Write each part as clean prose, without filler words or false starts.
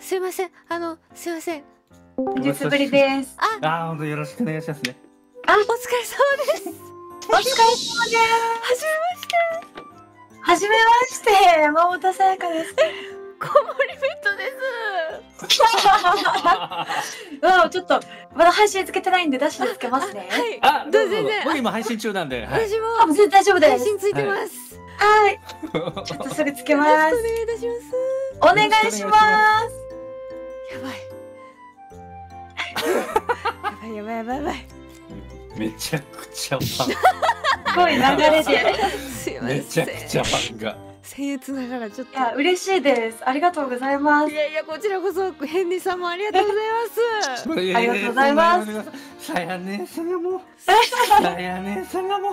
すいません。すいません。 お久しぶりです。 本当よろしくお願いしますね。 お疲れ様です。 お疲れ様です。はじめまして。山本さやかです。 コモリベットです。 ちょっとまだ配信つけてないんでダッシュでつけますね。 はい。どうぞ全然。 僕今配信中なんで。 私も全然大丈夫です。 配信ついてます。 はい。ちょっとそれつけます。 よろしくお願いいたします。 お願いします。 やばい。やばいやばいやばい。 めちゃくちゃファン。 すごい流れで。 すいません。 めちゃくちゃファンが。 僭越ながらちょっと。 いや嬉しいです。ありがとうございます。 いやいやこちらこそヘンリーさんもありがとうございます。 ありがとうございます。 さやねさんがもう。さやねさんがもう。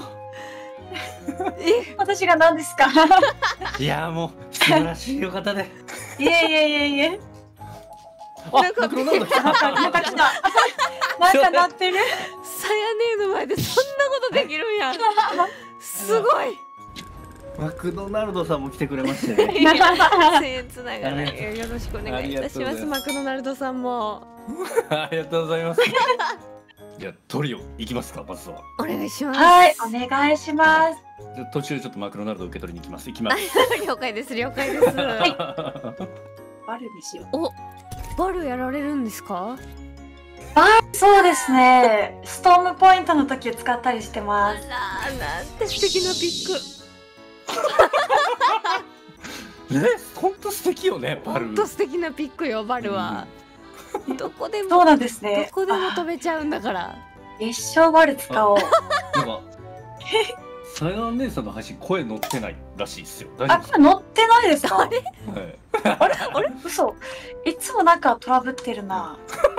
私が何ですか。 いやもう素晴らしいお方で。 いえいえいえいえ。 なんかマクドナルド来た。 なんか来た。なんか鳴ってる。 さやねの前でそんなことできるんや。すごい。 マクドナルドさんも来てくれましたね。 僭越ながらよろしくお願いいたします。マクドナルドさんも。 ありがとうございます。じゃあトリオ行きますかまずは。 お願いします。 はい、お願いします。 途中ちょっとマクドナルド受け取りに行きます。行きます。 了解です了解です。 バルにしよう。 バルやられるんですか？ そうですね。ストームポイントの時使ったりしてます。 なんて素敵なピック。 本当素敵よねバル。 本当素敵なピックよバルは。どこでもそうなんですね。 どこでも飛べちゃうんだから。 一生バル使おう。 なんかさや姉さんの配信声乗ってないらしいですよ。大丈夫ですこれ乗ってないですか？ あれ？ か？はい。 あれ嘘。いつもなんかトラブってるな。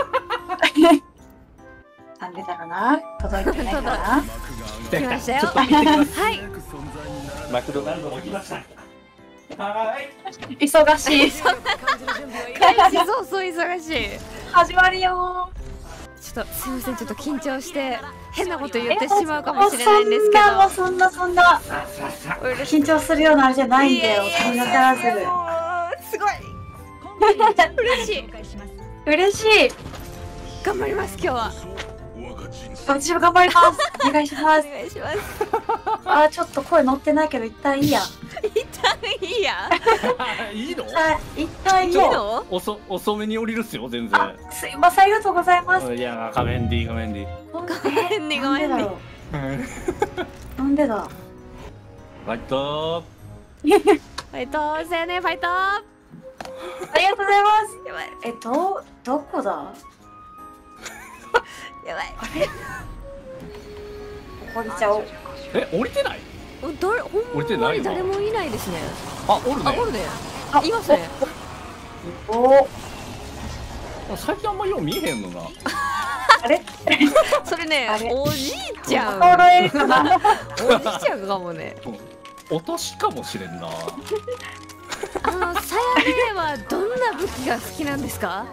なんでだろうな。届いてないかな。 来ましたよ。 ちょっと行ってきます。 はい。 マクドナルドも来ました。はい。 忙しい。 開始早々忙しい。 始まるよ。 ちょっとすいませんちょっと緊張して変なこと言ってしまうかもしれないんですけど。 そんな緊張するようなあれじゃないんだよ。気にならず。 すごい。嬉しい。 嬉しい。 頑張ります今日は。 私も頑張ります。お願いします。 お願いします。 ちょっと声乗ってないけど一旦いいや。 一旦いいや。 いいの？ 一旦いいよ。 遅めに降りるっすよ全然。 すいませんありがとうございます。 いや画面でいい画面でいい。 なんでだ。 ファイトファイトさやねファイト。 ありがとうございます。 やばいどこだ。 やばい。 降りちゃおう。 降りてない？ ほんまに誰もいないですね。 おるね。 おるね。いますね。 最近あんまよう見えへんのな。 あれ？ それねおじいちゃん。 おじいちゃんかもね。 お年かもしれんな。 さやねはどんな武器が好きなんですか？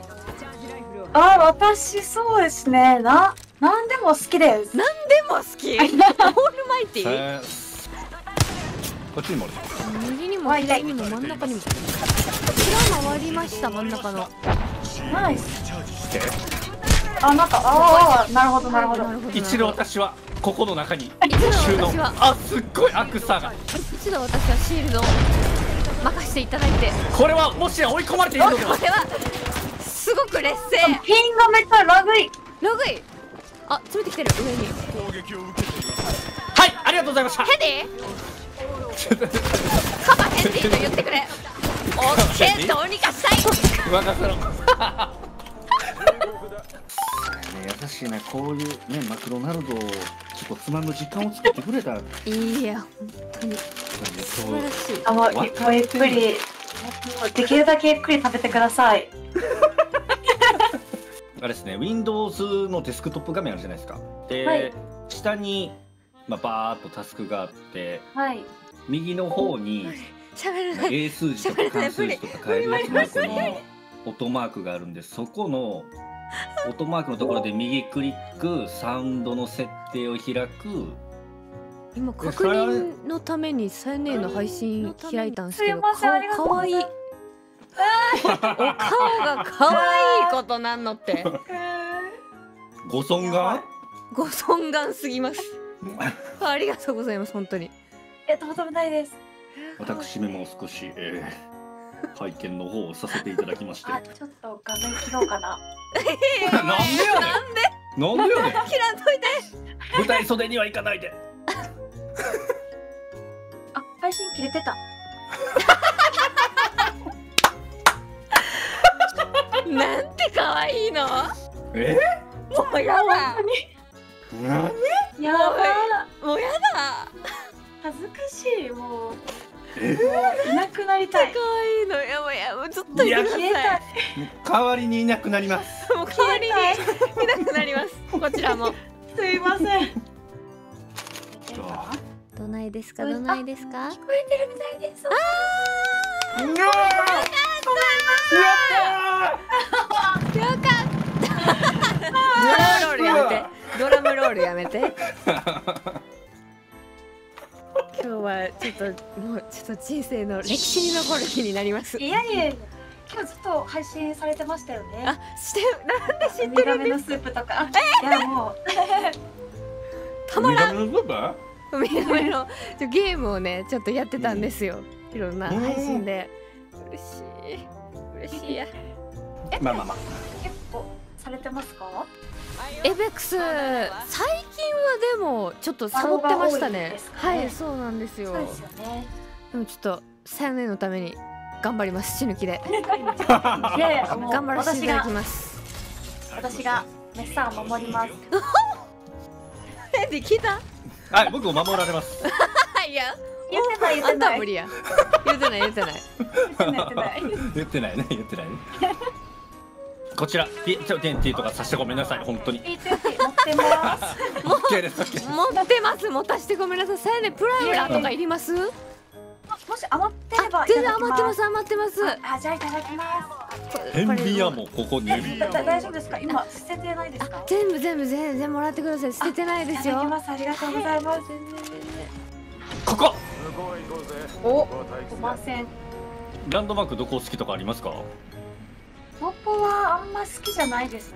私そうですね。なんでも好きです。 なんでも好き？オールマイティ？ こっちにもある。 右にも左にも真ん中にも。こちら回りました真ん中の。 ナイス。なるほどなるほど。 一度私はここの中に収納。 すっごいアクサが。 一度私はシールドを任せていただいて。 これはもしや追い込まれているのでは？ これはすごく劣勢。 ピンがめっちゃラグい。 詰めてきてる上に。 はいありがとうございました。 ヘディ？カバヘディと言ってくれ。オッケーどうにかしたい。 任せろ。優しいねこういうねマクドナルドをちょっとつまむ時間を作ってくれたら。 いや本当に素晴らしい。 ゆっくりできるだけゆっくり食べてください。 あれですね Windows のデスクトップ画面あるじゃないですか。で、下にバーっとタスクがあって、右の方に英数字とか漢数字とか変えるやつの横に音マークがあるんで、そこの音マークのところで右クリックサウンドの設定を開く。 今確認のためにさやねの配信開いたんですけど、かわいい。 お顔が可愛いことなんのって。 ご尊顔？ ご尊顔すぎます。ありがとうございます本当に。 とんでもないです。 私めも少し、拝見の方をさせていただきまして。 ちょっと画面切ろうかな。 なんでやねん。なんでやねん。 切らんといて。 舞台袖には行かないで。 配信切れてた。 なんて可愛いの。もうやだ。 やば。 もうやだ。 恥ずかしい。もういなくなりたい。 可愛いの。もうずっといてください。 代わりにいなくなります。 もう代わりにいなくなります。こちらも。 すいません。 どないですか。どないですか。 聞こえてるみたいです。 うわー。 よかった。ドラムロールやめて。今日はちょっと人生の歴史に残る日になります。 いやいや、今日ずっと配信されてましたよね。 なんで知ってるんですか。ウミガメのスープとか。いやもうたまらん。 ウミガメのスープ？ ウミガメのゲームをねちょっとやってたんですよ。いろんな配信で。嬉しいや。 まあ結構されてますか？ エベックス最近はでもちょっとサボってましたね。はい、そうなんですよ。 そうですよね。 でもちょっとさよねのために頑張ります。死ぬ気で頑張らせていただきます。 私がメッサンを守ります。 で聞いた？ はい、僕も守られます。 いや、 言ってない。 あんた無理や。言ってない。 言ってないね。 こちら、TNT とかさしてごめんなさい、本当に。 持ってます。 持ってます。持たしてごめんなさい。さやねプライムとかいります？ もし余ってれば全然余ってます。 じゃあいただきます。 ヘンリアもここに。 大丈夫ですか？今捨ててないですか？ 全然もらってください。捨ててないですよ。 ありがとうございます。 ここ。 すいません。 ランドマークどこ好きとかありますか？ ポポはあんま好きじゃないですね。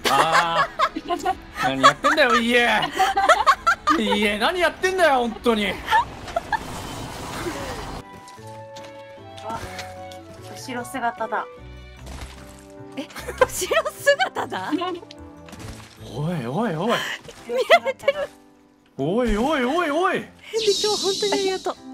何やってんだよ、家何やってんだよ、本当に。 後ろ姿だ。 後ろ姿だ。 おい。 見られてる。 おい。 ヘンリ今日本当にありがとう。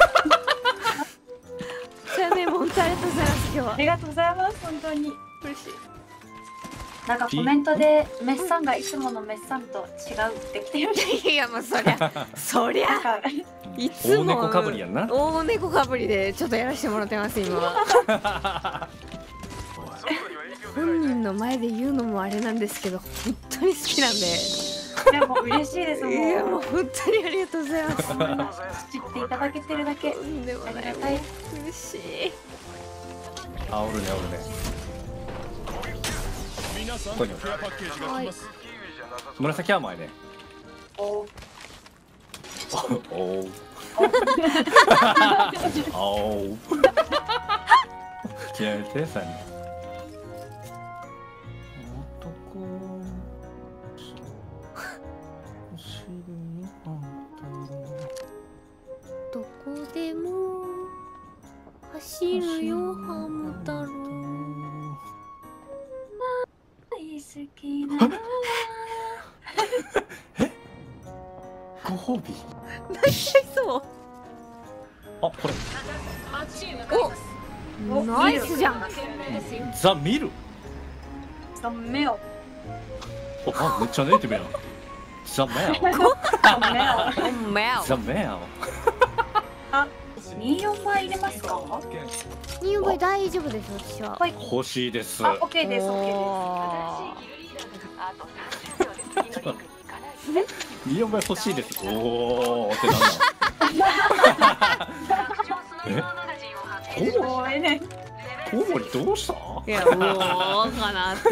さやねも本当ありがとうございます。今日はありがとうございます。本当に嬉しい。 なんかコメントでメッサンがいつものメッサンと違うってきてる。 いやもうそりゃいつも大猫かぶりやんな。 大猫かぶりでちょっとやらせてもらってます今は。本人の前で言うのもあれなんですけど本当に好きなんで。 いやもう嬉しいです。 いやもう本当にありがとうございます。 知っていただけてるだけ。 でもね、嬉しい。 おるね。ここに紫は前ね。お気合い入れてさに。 どこでも走るよハム太郎。 大好きなのはご褒美。 泣いちゃいそう。 これ。 お、ナイスじゃん。 ザミル。 ザメオ。 めっちゃネイティブやん。ザメオ。 24倍入れますか ？24倍大丈夫です、私は。 欲しいです。 OK です。 24倍欲しいです。おーってなんだ。コウモリどうした？ いや、もうかなって。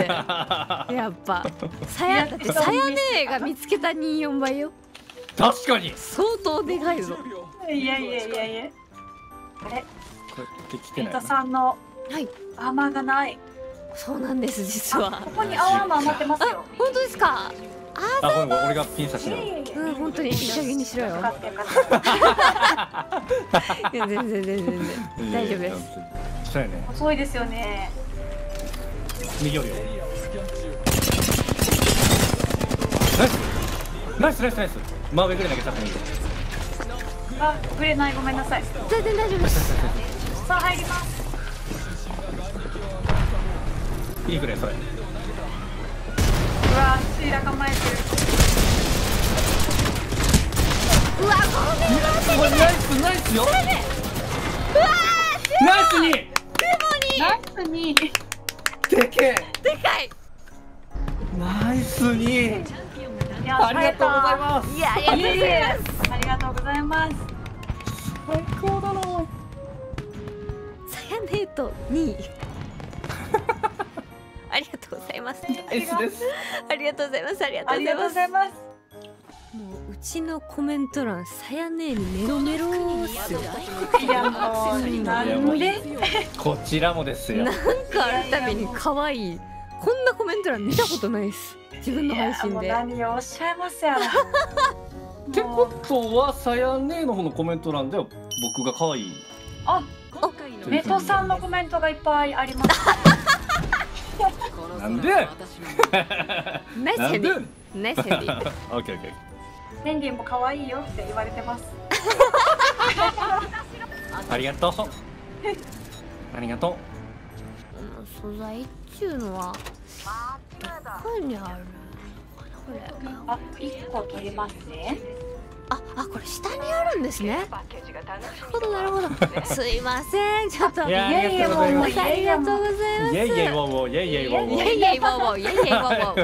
やっぱさやねが見つけた24倍よ。 確かに相当でかいぞ。 いや。あれ、 これできてない。 さんのアーマーがない。 そうなんです実は。 ここに青アーマー余ってますよ。 本当ですか。 あ、ごめん、俺がピン刺しうん、本当に一緒にしろよ。いや全然大丈夫です。 そうやね。 遅いですよね。 右よりよ。ナイス。真上ぐらい投げた方がいい。 あ、ぶれない、ごめんなさい。 全然大丈夫です。 さあ入ります。 いいぐらいそれ。 うわ、シーラ構えてる。 うわ、ごめんなさい。 ナイスよ。 うわナイスに。 ナイスに。 でけえ。 でかい。 ナイスに。ありがとうございます。 いや、ありがとうございます。 ありがとうございます。 最高だな。 サヤネート2位。ありがとうございます。 ナイスです。 ありがとうございます。ありがとうございます。もううちのコメント欄、サヤネーにメロメロっすよ。 いやもうなんで？ こちらもですよ。 なんかあるたびに可愛い。こんなコメント欄見たことないです。自分の配信で。 何をおっしゃいますやら。 ってことはさやねの方のコメント欄では僕が可愛い。 あ、メトさんのコメントがいっぱいあります。 なんで？ ナイスヘンディ。ナイスヘンディ。 オッケーオッケー。 ヘンディも可愛いよって言われてます。 ありがとう。ありがとう。 素材っていうのはどこにある？これ。 あ、1個取りますね。 あ、これ下にあるんですね。なるほど。すいません、ちょっと。 いや、ありがとうございます。 ありがとうございます。 イエイイエイウォーウォー、イエイイエイウォーウォー。 イエイイエイウォーウォー、イエイイエイウォーウォー。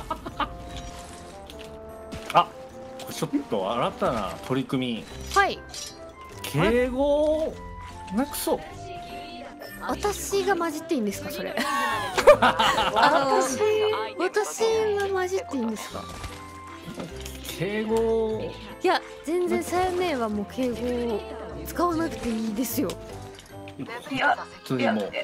あ、これちょっと新たな取り組み。 はい。 敬語なくそう。 私が混じっていいんですか、それ。私が混じっていいんですか。 敬語。 いや、全然さやねはもう敬語を使わなくていいですよ。 いや、 普通にもう。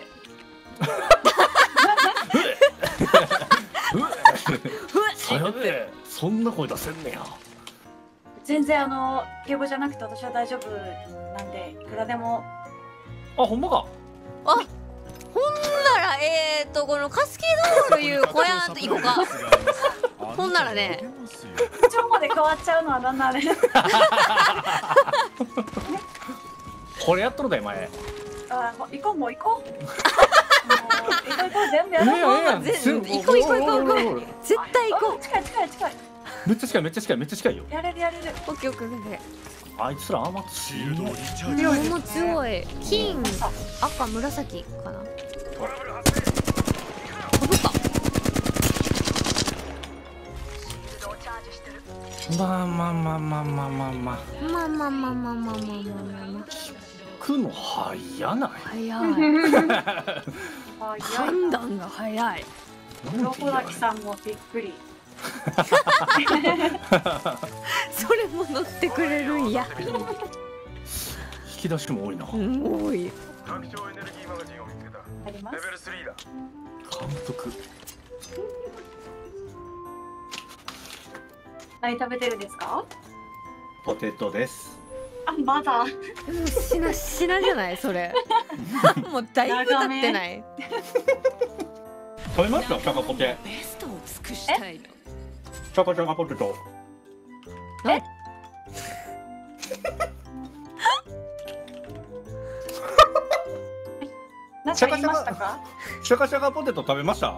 さやね、そんな声出せんねや。 全然敬語じゃなくて私は大丈夫なんでいくらでも。 あ、ほんまか。 あ、ほんならこのカスケードールいう小屋と行こうか。ほんならね。 口調まで変わっちゃうのはなんなんで。 これやっとるだよ前。 あ、行こうもう行こう。行こう全部やろう。 行こう。絶対行こう。 近い。 めっちゃ近いよ。 やれる。 オッケー。 あいつら甘強い。 もう強い。金、赤、紫かな。 まあ。聞くの早ない。 判断が早い。 黒子崎さんもびっくり。 それも乗ってくれるんや。 引き出しも多いな。 多い。 あります。 監督。 何食べてるんですか？ ポテトです。 あ、まだ。 しなじゃないそれ。もうだいぶ経ってない。 食べますか、チャカポテ。チャカポテト。 え？何か言いましたか？ シャカポテト食べました？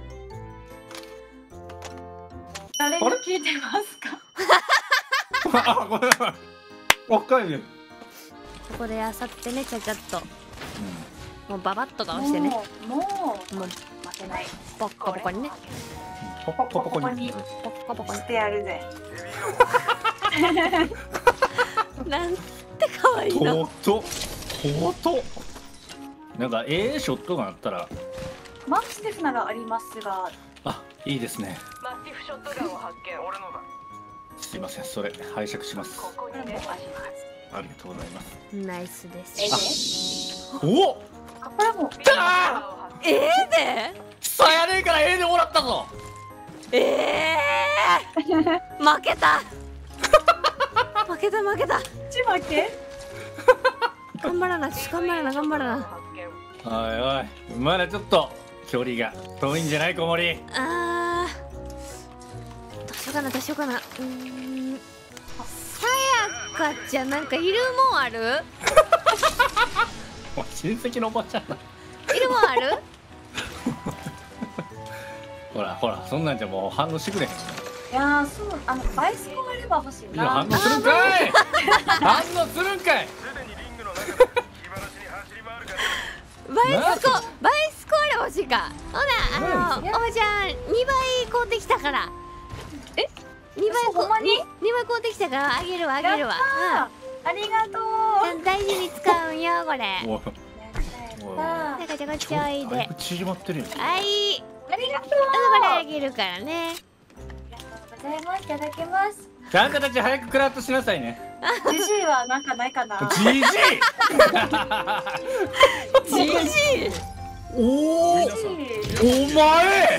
誰が聞いてますか？ あ、ごめんなさい。若いね。 ここであさってね、ちゃちゃっと。もうババッとか押してね。 もう待てない。 ポッコポコにね。 ポコにしてやるぜ。 なんて可愛いの。 となんかショットがあったら。 マスティフならありますが。 あ、いいですね。マスティフショットガンを発見。俺のだ。すいません、それ拝借します。ここにね、ありがとうございます。 ナイスです。 おお。 これも。 で。 さやねえから A でもらったぞ。 負けた。負けた。 負け。 頑張らな。 おいおい、まだちょっと距離が遠いんじゃない小森。 どうしようかな。さやかちゃんなんかいるもんある？ 親戚のおばちゃんだ。 いるもんある？ ほらそんなんじゃもう反応してくれへん。 いやー、そうバイスコあれば欲しいな。 いや反応するんかい。反応するんかい。 バイスコあれ欲しいか。ほなおばちゃん2倍買うてきたから。2倍買うてきたからあげるわ。 ありがとう。 大事に使うんよこれ。 さやかちゃんこっちおいで。 縮まってるよ。 はい。 ありがとう。 これあげるからね。 ありがとうございます。いただきます。 ちゃんたち早くクラウトしなさいね。 ジジイはなんかないかな。 ジジイ。お前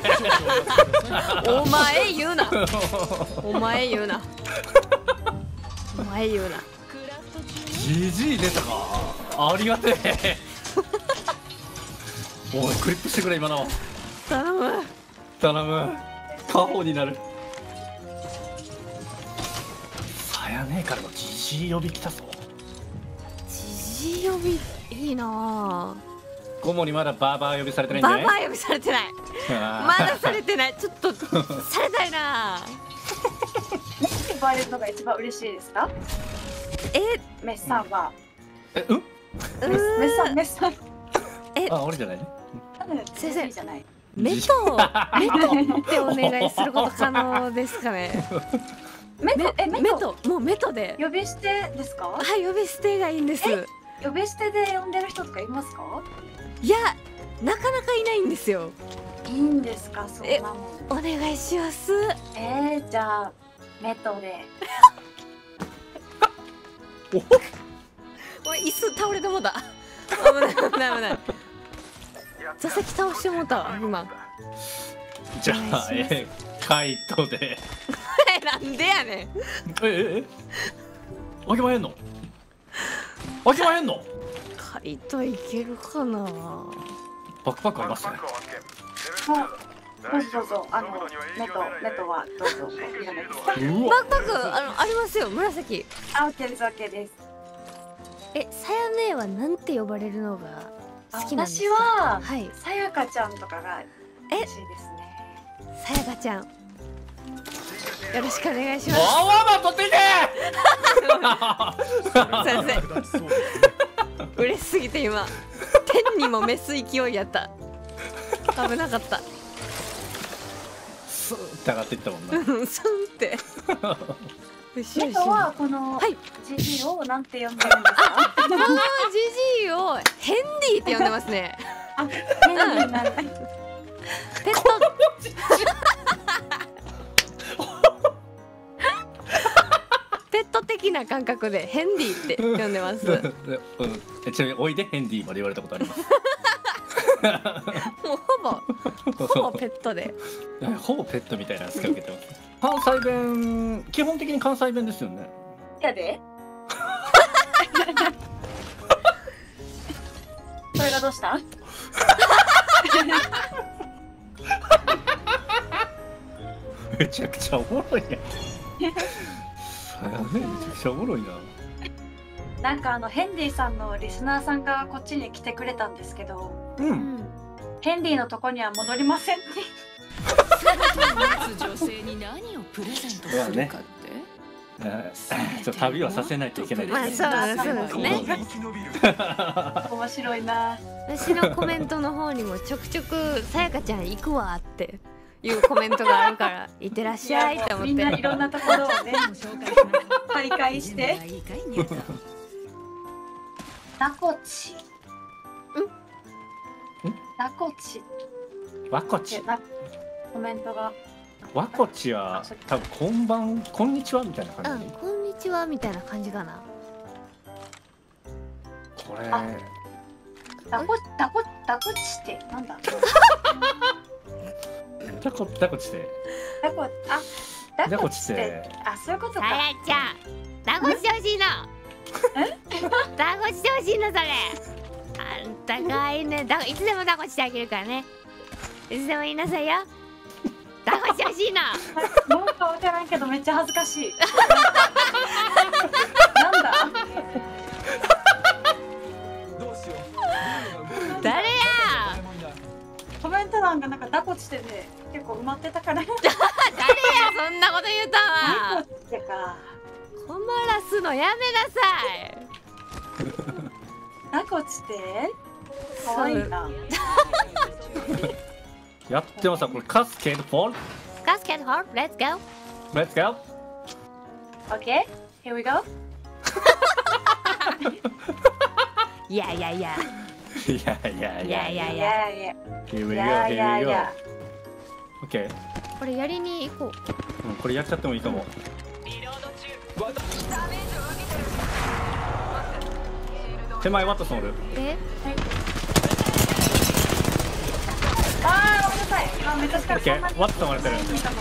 言うな。お前言うな。 ジジイ出たか。ありがてえ。おいクリップしてくれ今の。 頼む。 家宝になる。さやねえからのジジイ呼び来たぞ。 ジジイ呼びいいな。 小森まだバーバー呼びされてないんじゃない？ バーバー呼びされてない。まだされてない。ちょっとされたいな。 何呼ばれるのが一番嬉しいですか？メッサンは。メッサン。 俺じゃないね。 先生じゃない。 メトってお願いすること可能ですかね。メトで。 呼び捨てですか？ はい、呼び捨てがいいんです。 呼び捨てで呼んでる人とかいますか？ いや、なかなかいないんですよ。 いいんですか？そんなもん。 お願いします。 じゃあメトで。 おい、椅子倒れてもうた。危ない。座席倒してもうたわ今。 じゃあカイトで。 なんでやねん。 あげまへんの？ カイトいけるかな。 バックパックありますね。 どうぞメトはどうぞ。いらないですか？ バックパックありますよ、紫。 オッケーです。 さやねえはなんて呼ばれるのが好きなんですか？ 私ははいさやかちゃんとかが嬉しいですね。 さやかちゃん、よろしくお願いします。 取っていけ。 先生、嬉しすぎて今天にも召す勢いやった。危なかった。 スーって上がっていったもんな。 スンって。 メトはこのジジイをなんて呼んでるんですか？ このジジイをヘンディって呼んでますね。 ヘンディなんだ。 ペット的な感覚でヘンディって呼んでます。 ちなみにおいでヘンディまで言われたことあります。 もうほぼペットで。 ほぼペットみたいな扱い受けてます。関西弁、基本的に関西弁ですよね。 やで。それがどうした？ めちゃくちゃおもろいやん。めちゃくちゃおもろいな。 なんかヘンディさんのリスナーさんがこっちに来てくれたんですけど、ヘンディのとこには戻りませんって。 女性に何をプレゼントするかって。 旅はさせないといけないですね。 まあそうですね。 面白いな。 私のコメントの方にもちょくちょくさやかちゃん行くわっていうコメントがあるから行ってらっしゃいって思って。 みんないろんなところをね徘徊して。ラコチ。ラコチ。 ワコチ。 コメントが。 ワコチは多分こんばん、こんにちはみたいな感じ。 こんにちはみたいな感じかな。 これダコチってなんだ。 ダコチってダコチって、 あ、そういうことか。 さやちゃん、ダコチしてほしいの。ダコチしてほしいのそれ。あんたがいいね。いつでもダコチしてあげるからね。いつでも言いなさいよ。ダコチしてほしいの。 なんかわからんけどめっちゃ恥ずかしい。なんだ。 誰や。 コメント欄がなんかダコチしてね、結構埋まってたから。誰や、 そんなこと言うたわ。 ダコチってか。 困らすのやめなさい。 ダコチって可愛いな。 やってます。これカスケードフォール。 カスケードフォール、レッツゴー。 レッツゴー。 Okay, here we go. いやいやいや。 いやいやいやいやいや。 Here we go, here we go. OK。 これやりに行こう。これやっちゃってもいいかも。手前ワットソンおる。 ああ、ごめんなさい。あ、めっちゃ近く。 OK、ワットソン割れてる。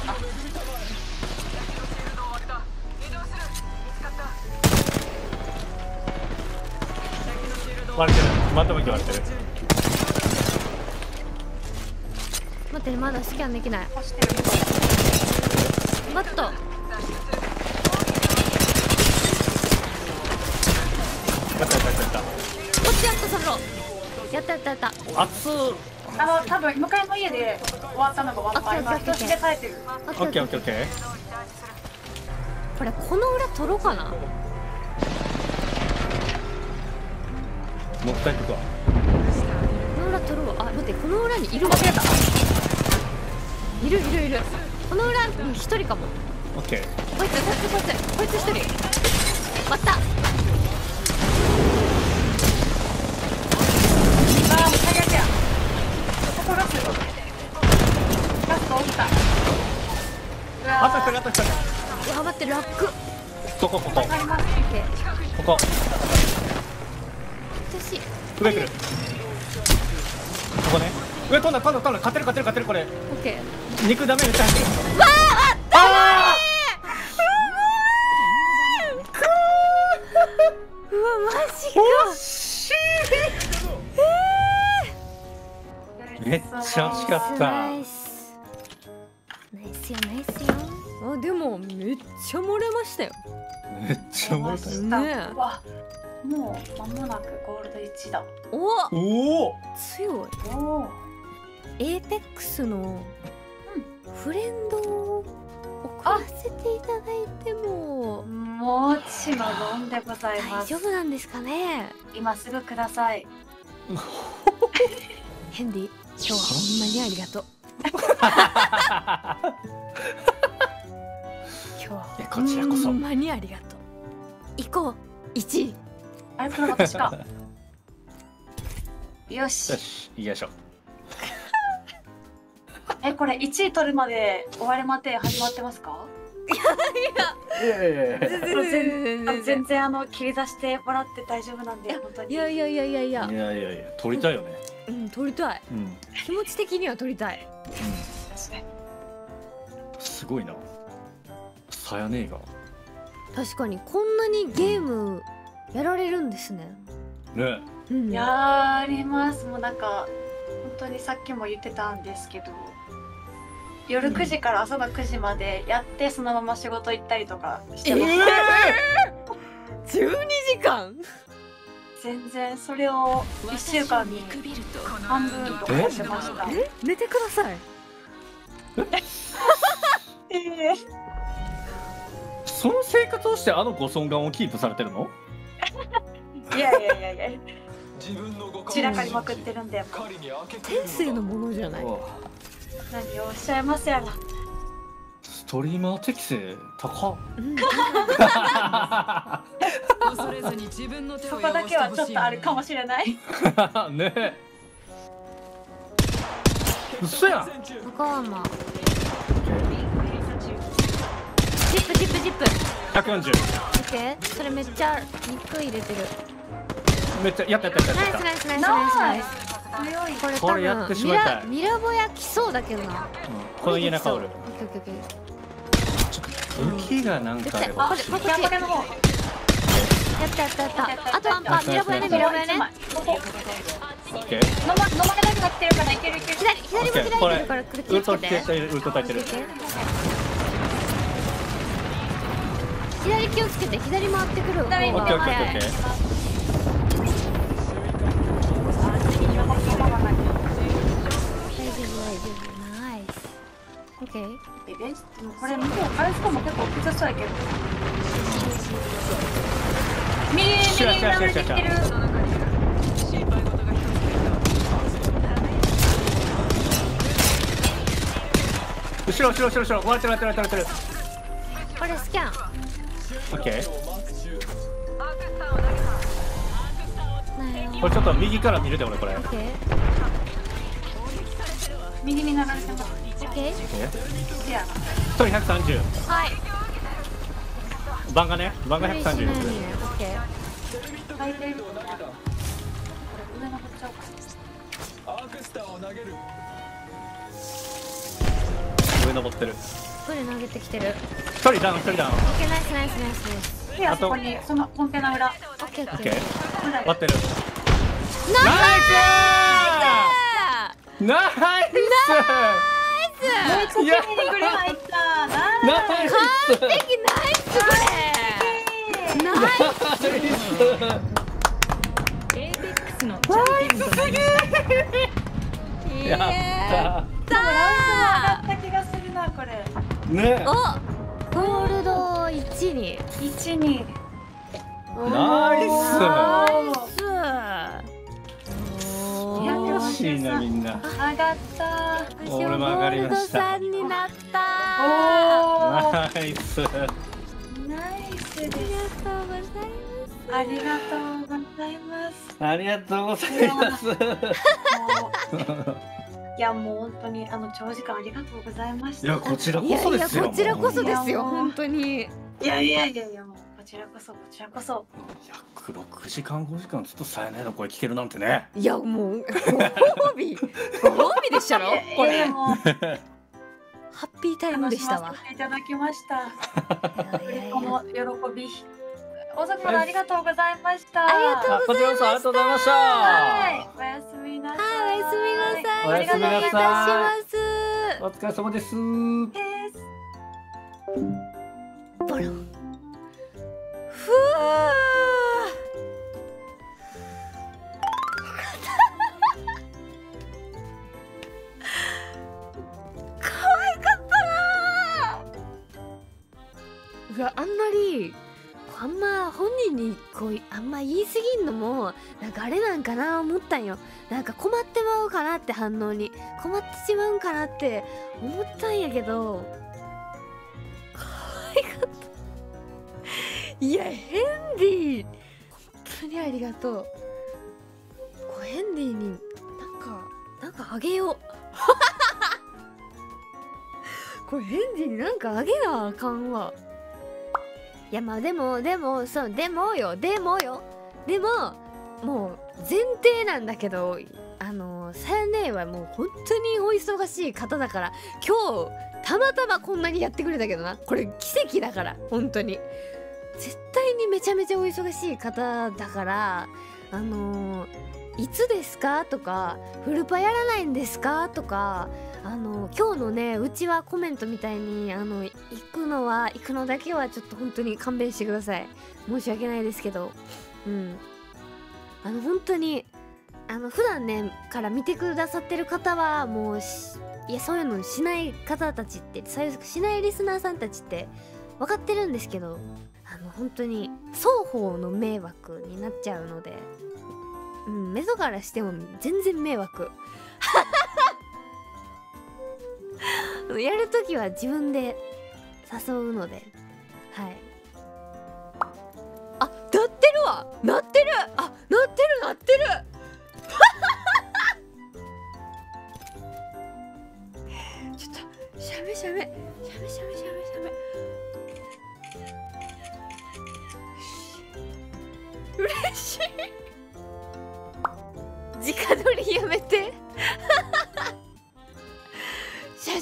割れてる。またも割れてる。 待って、まだスキャンできない。バット。やった。こっちやっとそろ。やった。 熱っ。 多分向かいの家で終わったのが終わった。今人で帰ってる。 オッケー。 これこの裏取ろうかな。 もったいくか。 この裏取ろう。あ、待って、この裏にいるわ。いる。この裏に一人かも。 オッケー。 こいつ一人。割った。 ああ、もう最悪や。ここガスが起きた。 あった。 うわ、待って、ラック。 ここ。 わかります。 ここ。 私。 上来る。ここね。上飛んだ。勝てるこれ。 オッケー。肉ダメめっちゃ入ってる。 わあ、うわ、マジか。 めっちゃ惜しかった。 ナイスよ。あ、でもめっちゃ漏れましたよ。 めっちゃ漏れたね。 もう間もなくゴールド1だ。 おお、強い。エーペックスのフレンドを送らせていただいてももちろんでございます。 大丈夫なんですかね。 今すぐください。 ヘンディ、今日はほんまにありがとう。今日はこちらこそほんまにありがとう。行こう、1位。 あれ、これ私か。よし。 行きましょう。 これ1位取るまで終わりまで始まってますか？ いや全然切り出してもらって大丈夫なんで、本当に。 いや取りたいよね。 取りたい。気持ち的には取りたい。 すごいな。さやねえが。 確かにこんなにゲームやられるんですね。 ね。 やります。もうなんか本当にさっきも言ってたんですけど、夜9時から朝の9時までやってそのまま仕事行ったりとかしてます。 12時間？ 全然それを1週間に半分とかしてました。 寝てください。 その生活をしてあのご尊顔をキープされてるの？ いや散らかりまくってるんで。 天性のものじゃない。 何をおっしゃいますやら。 ストリーマー適性高っ。 そこだけはちょっとあるかもしれない。 ねえ。嘘やん。 高山。ジップ。 140。 オッケー。それめっちゃ肉入れてる。 めっちゃやった。 ナイスナイス。 これやってしまいたい。 ミラボヤ来そうだけどな。 この家中おる。武器がなんかあれば。 これ山根の方。 やった。あとあミラボヤね。 飲まれなくなってるからいける。 左も左いるから来る気をつけて。 ウルト焚いてる。 左気をつけて、左回ってくる。 オッケー。 ナイス。オッケー。 これ向こう返す子も結構きつそうやけど。右に流れてきてる。 後ろ。終わってる。 これスキャン。 オッケー。これちょっと右から見るで俺これ。 右に流れてます。 オッケー。 1人130。 はい。 番が130。 オッケー。 入れる。 上登ってる。 これ投げてきてる。 1人ダウン。 オッケー、ナイス。 で、あそこにそのコンテナ裏。 オッケー。 割ってる。 ナイス。 ナイス。 いや、グレ入った。 ナイス。 完璧、ナイスこれ。ナイス。 エーペックスのナイスすぎー。やった。 上がった気がするなこれ。 ね。 お、ゴールド1に。 ナイス。悔しいなみんな。 上がった。 俺も上がりました。 ゴールド3になった。 ナイス。 ナイスです。ありがとうございます。 ありがとうございます。 いやもう本当に長時間ありがとうございました。 いやこちらこそですよ。 こちらこそですよ本当に。 いやもうこちらこそ。いや6時間5時間ずっとさえないの声聞けるなんてね。 いやもうご褒美でしたろこれ。ハッピータイムでしたわ。 いただきました。この喜び。大崎さんありがとうございました。 ありがとうございました。 ありがとうございました。 おやすみなさい。 おやすみなさい。 おやすみなさい。 ありがとうございます。 お疲れ様です。 ボロン。ふう。可愛かったな。うわ、あんま本人にあんま言い過ぎんのもなんかあれなんかな思ったんよ。なんか困ってまうかなって反応に困ってしまうんかなって思ったんやけど、可愛かった。いやヘンリー本当にありがとう。ヘンリーになんかあげよう。これヘンリーになんかあげなあかんわ。いやまあでもそうでももう前提なんだけど、さやねはもう本当にお忙しい方だから、今日たまたまこんなにやってくれたけどな、これ奇跡だから本当に絶対にめちゃめちゃお忙しい方だから、いつですかとかフルパやらないんですかとか、今日のねうちはコメントみたいに行くのだけはちょっと本当に勘弁してください。申し訳ないですけど、本当に普段ねから見てくださってる方はもういやそういうのしない方たちってしないリスナーさんたちって分かってるんですけど、本当に双方の迷惑になっちゃうので、メソからしても全然迷惑。やるときは自分で誘うので、はい。あ、鳴ってるわ、鳴ってる、あ、鳴ってる。ちょっとしゃべ。嬉しい。 直撮りやめて写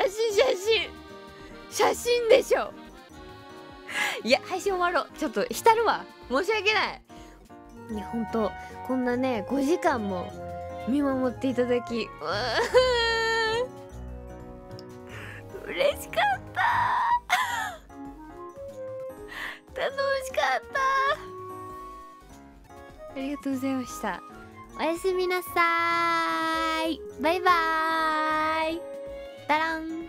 真でしょ。いや配信終わろう。ちょっと浸るわ、申し訳ない。いやほんとこんなね5時間も見守っていただき嬉しかった楽しかった。ありがとうございました。おやすみなさーい。バイバーイ。ダラン。